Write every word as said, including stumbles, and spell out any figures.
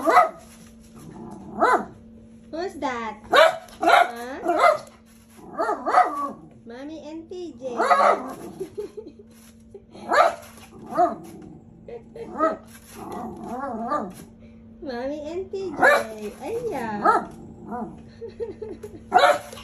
Who's that? Huh? Mommy and T J. Mommy and T J. Ayan.